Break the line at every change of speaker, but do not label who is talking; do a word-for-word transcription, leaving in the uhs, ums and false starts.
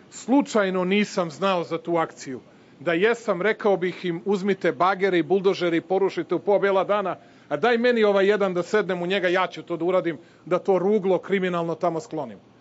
slučajno nisam znao za tu akciju. Da jesam, rekao bih im uzmite bagere i buldožere i porušite u po bela dana, a daj meni ovaj jedan da sednem u njega, ja ću to da uradim, da to ruglo kriminalno tamo sklonim.